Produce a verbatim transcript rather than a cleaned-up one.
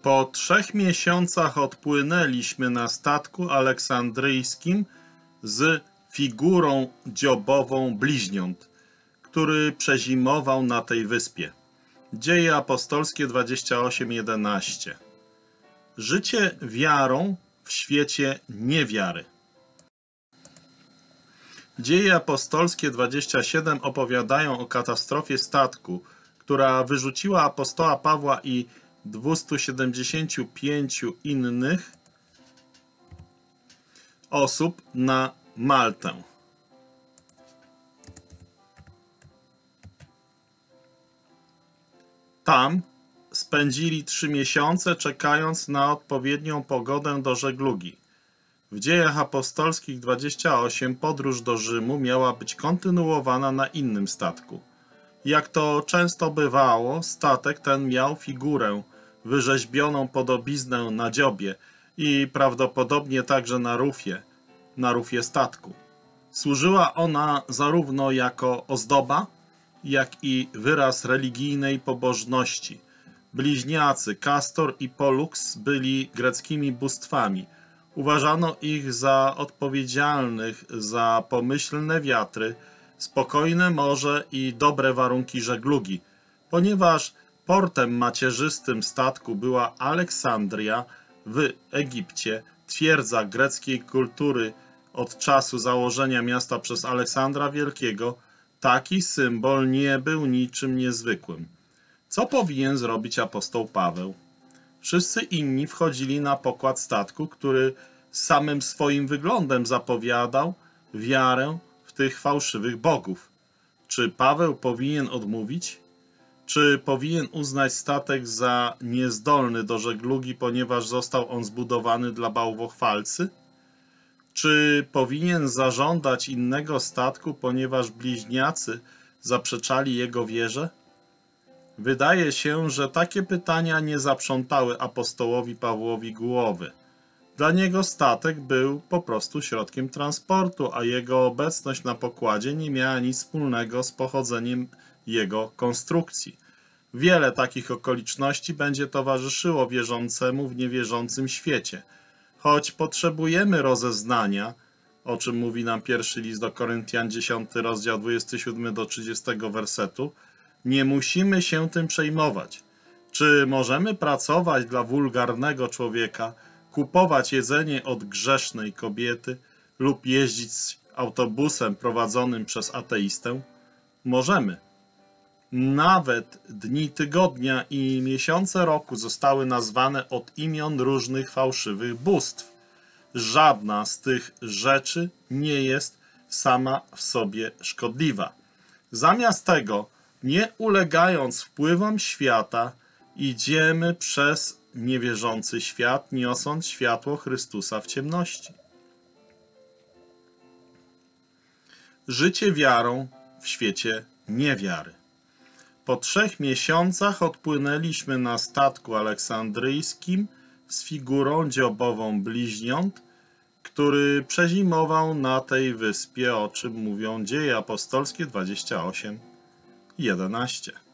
Po trzech miesiącach odpłynęliśmy na statku aleksandryjskim z figurą dziobową bliźniąt, który przezimował na tej wyspie. Dzieje apostolskie dwadzieścia osiem jedenaście. Życie wiarą w świecie niewiary. Dzieje apostolskie dwadzieścia siedem opowiadają o katastrofie statku, która wyrzuciła apostoła Pawła i dwustu siedemdziesięciu pięciu innych osób na Maltę. Tam spędzili trzy miesiące, czekając na odpowiednią pogodę do żeglugi. W Dziejach apostolskich dwadzieścia osiem podróż do Rzymu miała być kontynuowana na innym statku. Jak to często bywało, statek ten miał figurę, wyrzeźbioną podobiznę na dziobie i prawdopodobnie także na rufie, na rufie statku. Służyła ona zarówno jako ozdoba, jak i wyraz religijnej pobożności. Bliźniacy Kastor i Polux byli greckimi bóstwami. Uważano ich za odpowiedzialnych za pomyślne wiatry, spokojne morze i dobre warunki żeglugi, ponieważ portem macierzystym statku była Aleksandria w Egipcie, twierdza greckiej kultury od czasu założenia miasta przez Aleksandra Wielkiego. Taki symbol nie był niczym niezwykłym. Co powinien zrobić apostoł Paweł? Wszyscy inni wchodzili na pokład statku, który samym swoim wyglądem zapowiadał wiarę w tych fałszywych bogów. Czy Paweł powinien odmówić? Czy powinien uznać statek za niezdolny do żeglugi, ponieważ został on zbudowany dla bałwochwalcy? Czy powinien zażądać innego statku, ponieważ bliźniacy zaprzeczali jego wierze? Wydaje się, że takie pytania nie zaprzątały apostołowi Pawłowi głowy. Dla niego statek był po prostu środkiem transportu, a jego obecność na pokładzie nie miała nic wspólnego z pochodzeniem jego konstrukcji. Wiele takich okoliczności będzie towarzyszyło wierzącemu w niewierzącym świecie. Choć potrzebujemy rozeznania, o czym mówi nam pierwszy list do Koryntian, dziesiąty rozdział, dwudziesty siódmy do trzydziestego wersetu, nie musimy się tym przejmować. Czy możemy pracować dla wulgarnego człowieka, kupować jedzenie od grzesznej kobiety lub jeździć autobusem prowadzonym przez ateistę? Możemy. Nawet dni tygodnia i miesiące roku zostały nazwane od imion różnych fałszywych bóstw. Żadna z tych rzeczy nie jest sama w sobie szkodliwa. Zamiast tego, nie ulegając wpływom świata, idziemy przez niewierzący świat, niosąc światło Chrystusa w ciemności. Życie wiarą w świecie niewiary. Po trzech miesiącach odpłynęliśmy na statku aleksandryjskim z figurą dziobową bliźniąt, który przezimował na tej wyspie, o czym mówią Dzieje apostolskie dwadzieścia osiem jedenaście.